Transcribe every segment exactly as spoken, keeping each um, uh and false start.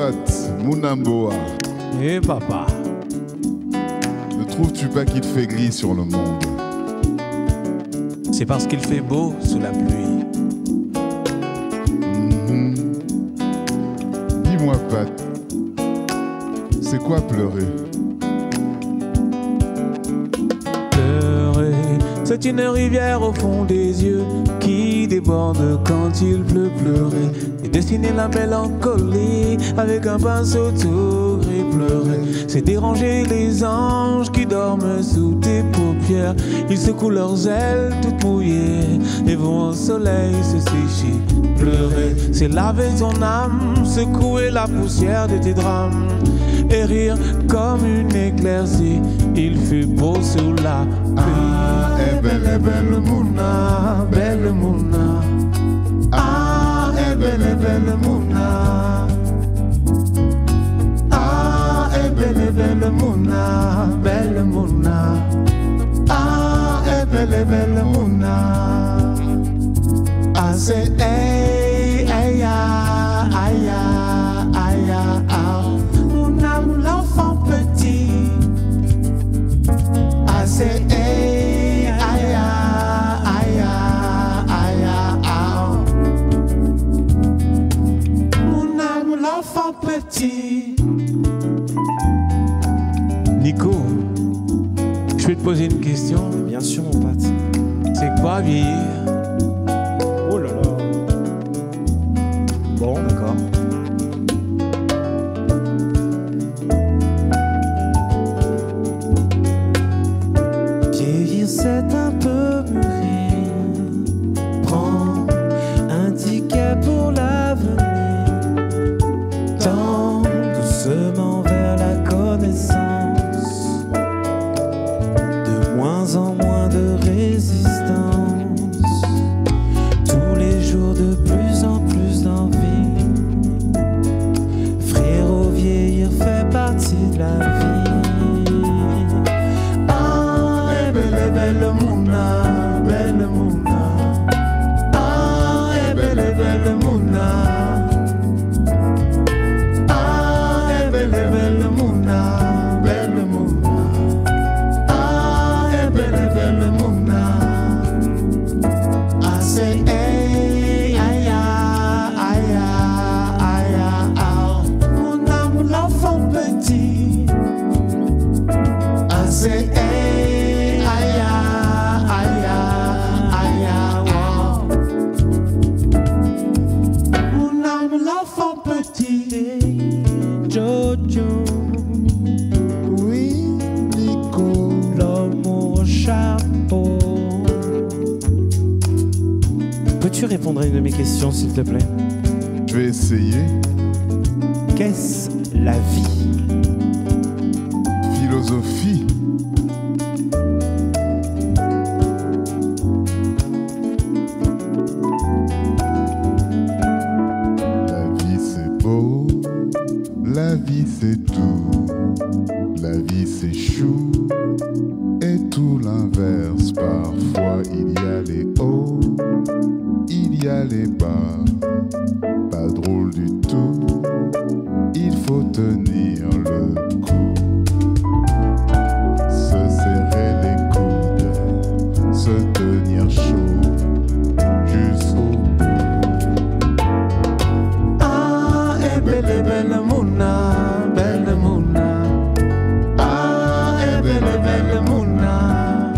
Pat, Munamboa. Eh papa. Ne trouves-tu pas qu'il fait gris sur le monde? C'est parce qu'il fait beau sous la pluie. Mm-hmm. Dis-moi Pat, c'est quoi pleurer? Pleurer, c'est une rivière au fond des yeux qui déborde quand il pleut. Pleurer et dessiner la mélancolie avec un pinceau tout gris. Pleurer, c'est déranger les anges qui dorment sous tes paupières. Ils secouent leurs ailes toutes mouillées et vont au soleil se sécher. Pleurer, c'est laver ton âme, secouer la poussière de tes drames et rire comme une éclaircie. Il fait beau sous la pluie. Ah, eh belle, eh belle Mouna, belle Mouna. Ah, eh belle, eh belle Mouna. Ah, eh belle, eh belle Mouna, belle Mouna. Ah, eh belle, eh belle Mouna. Ah, c'est hey, aïe, aïe, aïe, aïe. Mouna, l'enfant petit. Ah, c'est hey, aïe, aïe, aïe, aïe. Mouna, l'enfant petit. Nico, je vais te poser une question. Bien sûr, mon pote. C'est quoi vieillir? Oh là là. Bon, d'accord. Vieillir, c'est un peu mûrir. Prends un ticket pour l'avenir. Tends doucement vers la connaissance. De moins en moins de résistance. Tous les jours de plus en plus d'envie. Frérot, vieillir fait partie de la vie. Ah, eh belle, eh belle Mouna, belle Mouna. Ah, eh belle, eh belle Mouna. Ah, eh belle, eh belle Mouna, belle Mouna. Ah, eh belle, eh belle Mouna. Ah, c'est hey, aïe, aïe, aïe, aïe. Mouna, mon enfant petit. Ah, c'est hey, aïe, aïe, aïe, aïe. Mouna, mon enfant petit. Jojo. oui Nico. L'homme au chapeau. Peux-tu répondre à une de mes questions, s'il te plaît? Je vais essayer. Qu'est-ce la vie? Philosophie. La vie c'est beau, la vie c'est tout, la vie c'est chou, et tout l'inverse. Parfois il y a les hauts, il y a les bas, pas drôle du tout, il faut tenir le coup. Se serrer les coudes, se tenir chaud jusqu'au bout. Ah, eh belle, eh belle Mouna, belle Mouna. Ah, eh belle, eh belle Mouna.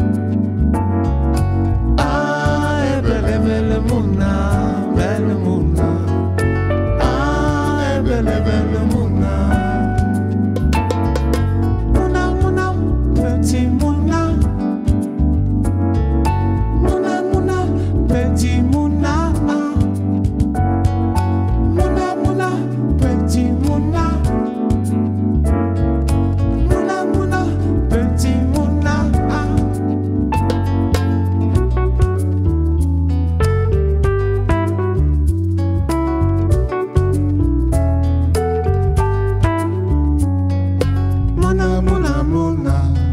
Ah, eh belle, eh belle Mouna, belle Mouna. Ah, eh belle, eh belle Mouna. Mouna, Mouna, petit Mouna. Mouna, Mouna, petit Mouna. Mouna, Mouna, petit Mouna. Mouna, Mouna, petit Mouna. Mouna, Mouna, Mouna.